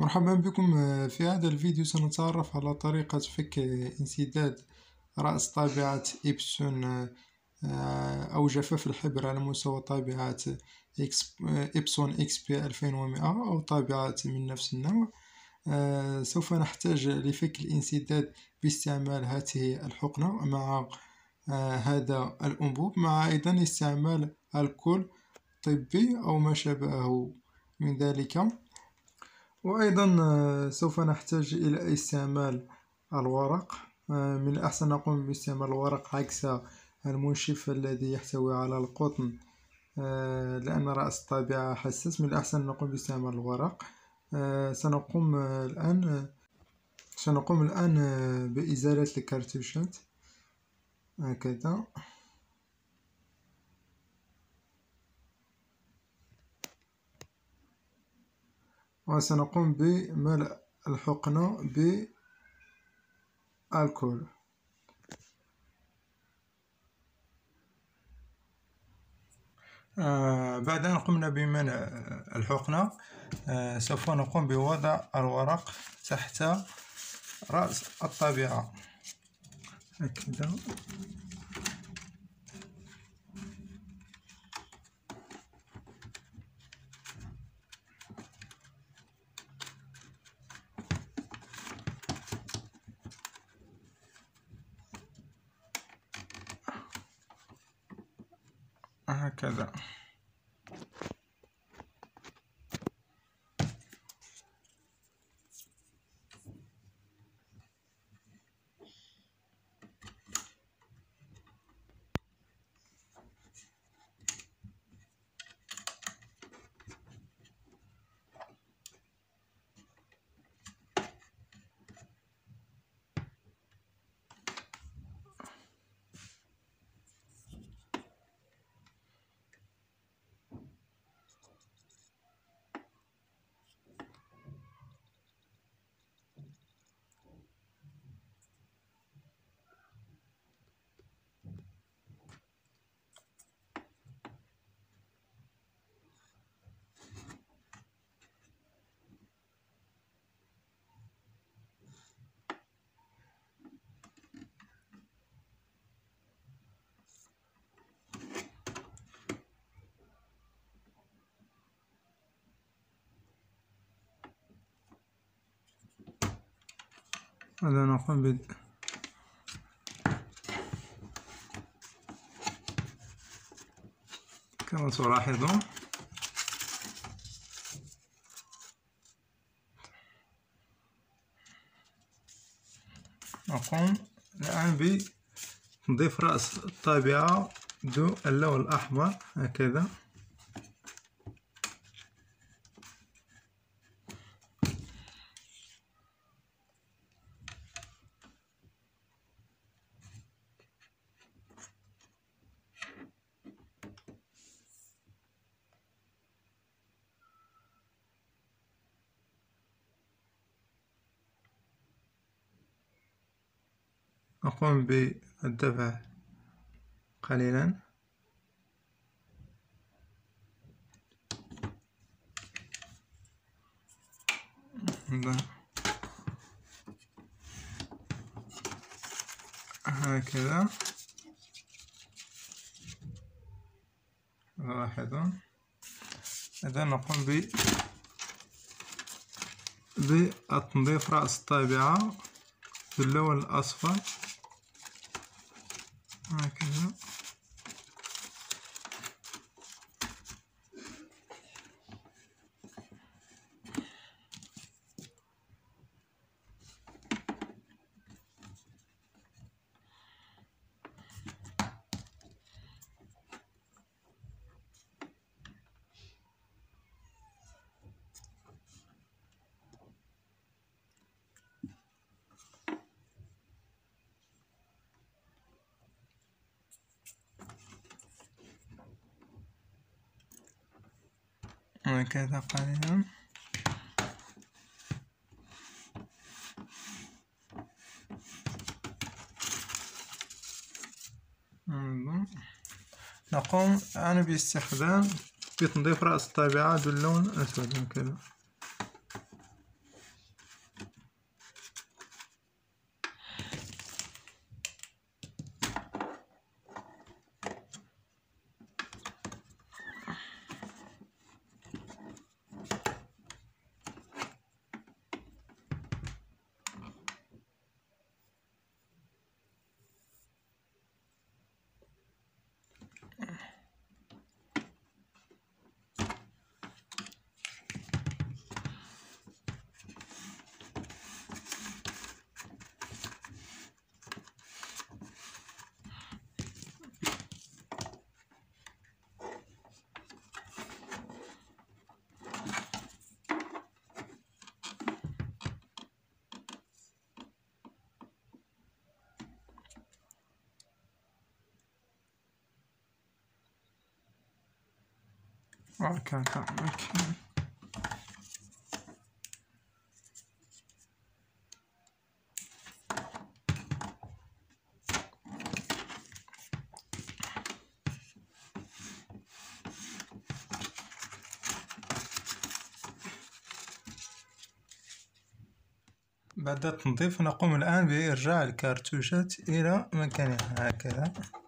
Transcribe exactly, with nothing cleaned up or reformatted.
مرحبا بكم. في هذا الفيديو سنتعرف على طريقة فك انسداد رأس طابعة إبسون أو جفاف الحبر على مستوى طابعة إبسون إكس بي ألفين ومئة أو طابعة من نفس النوع. سوف نحتاج لفك الانسداد باستعمال هذه الحقنة مع هذا الأنبوب، مع أيضا استعمال الكول طبي أو ما شابهه من ذلك. وأيضا سوف نحتاج إلى استعمال الورق. من الأحسن نقوم باستعمال الورق عكس المنشف الذي يحتوي على القطن، لأن رأس الطابعة حساس. من الأحسن نقوم باستعمال الورق. سنقوم الآن سنقوم الآن بإزالة الكرتوشات هكذا. وسنقوم بملء الحقنة بالكول. آه بعد أن قمنا بملء الحقنة، آه سوف نقوم بوضع الورق تحت رأس الطابعة هكذا. هكذا. هذا نقوم ب كما تلاحظون نقوم الآن بتنظيف رأس الطابعة ذو اللون الأحمر هكذا. نقوم بالدفع قليلا. هكذا لاحظون. إذا نقوم ب بتنظيف رأس الطابعة باللون الأصفر هكذا. هكذا قليلا. نقوم الآن باستخدام بتنظيف رأس الطابعة باللون الأسود هكذا. هكاك هكاك. بعد التنظيف نقوم الآن بإرجاع الكارتوجات إلى مكانها هكذا.